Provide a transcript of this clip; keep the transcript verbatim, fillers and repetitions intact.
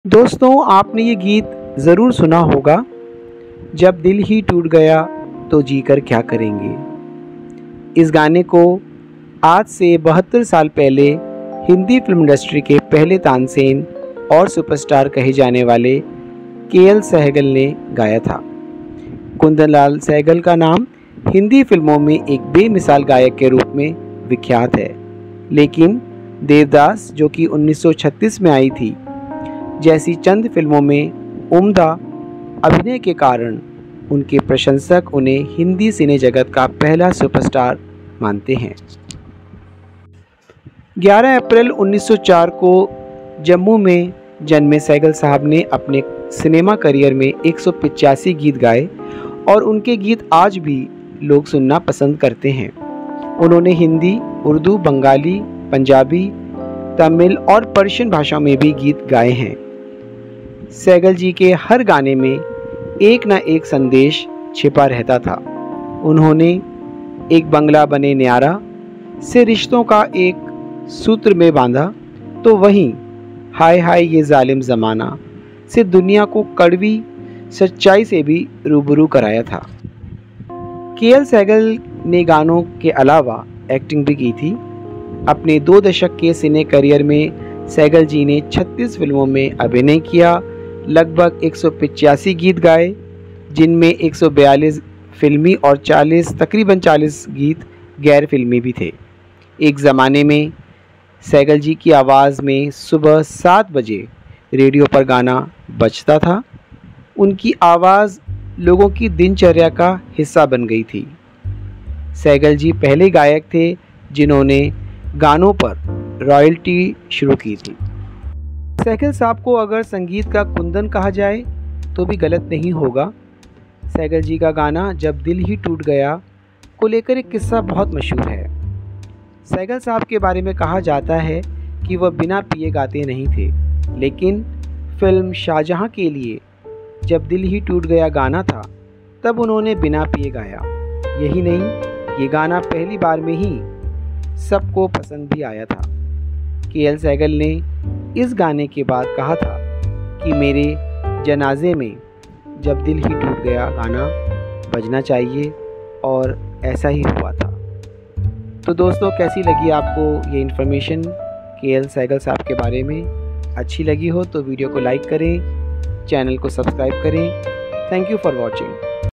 दोस्तों, आपने ये गीत ज़रूर सुना होगा, जब दिल ही टूट गया तो जीकर क्या करेंगे। इस गाने को आज से बहत्तर साल पहले हिंदी फिल्म इंडस्ट्री के पहले तानसेन और सुपरस्टार कहे जाने वाले के एल सहगल ने गाया था। कुंदन लाल सहगल का नाम हिंदी फिल्मों में एक बेमिसाल गायक के रूप में विख्यात है, लेकिन देवदास, जो कि उन्नीस सौ छत्तीस में आई थी, जैसी चंद फिल्मों में उम्दा अभिनय के कारण उनके प्रशंसक उन्हें हिंदी सिने जगत का पहला सुपरस्टार मानते हैं। ग्यारह अप्रैल उन्नीस सौ चार को जम्मू में जन्मे सहगल साहब ने अपने सिनेमा करियर में एक सौ पचासी गीत गाए और उनके गीत आज भी लोग सुनना पसंद करते हैं। उन्होंने हिंदी, उर्दू, बंगाली, पंजाबी, तमिल और पर्शियन भाषा में भी गीत गाए हैं। सहगल जी के हर गाने में एक न एक संदेश छिपा रहता था। उन्होंने एक बंगला बने न्यारा से रिश्तों का एक सूत्र में बांधा, तो वहीं हाय हाय ये जालिम ज़माना से दुनिया को कड़वी सच्चाई से भी रूबरू कराया था। के एल सहगल ने गानों के अलावा एक्टिंग भी की थी। अपने दो दशक के सिने करियर में सहगल जी ने छत्तीस फिल्मों में अभिनय किया, लगभग एक सौ पचासी गीत गाए, जिनमें एक सौ बयालीस फिल्मी और चालीस तकरीबन चालीस गीत गैर फिल्मी भी थे। एक ज़माने में सहगल जी की आवाज़ में सुबह सात बजे रेडियो पर गाना बजता था। उनकी आवाज़ लोगों की दिनचर्या का हिस्सा बन गई थी। सहगल जी पहले गायक थे जिन्होंने गानों पर रॉयल्टी शुरू की थी। सहगल साहब को अगर संगीत का कुंदन कहा जाए तो भी गलत नहीं होगा। सहगल जी का गाना जब दिल ही टूट गया को लेकर एक किस्सा बहुत मशहूर है। सहगल साहब के बारे में कहा जाता है कि वह बिना पिए गाते नहीं थे, लेकिन फिल्म शाहजहां के लिए जब दिल ही टूट गया गाना था तब उन्होंने बिना पिए गाया। यही नहीं, ये गाना पहली बार में ही सबको पसंद भी आया था। के एल सहगल ने इस गाने के बाद कहा था कि मेरे जनाजे में जब दिल ही टूट गया गाना बजना चाहिए, और ऐसा ही हुआ था। तो दोस्तों, कैसी लगी आपको ये इन्फॉर्मेशन के एल सहगल साहब के बारे में? अच्छी लगी हो तो वीडियो को लाइक करें, चैनल को सब्सक्राइब करें। Thank you for watching.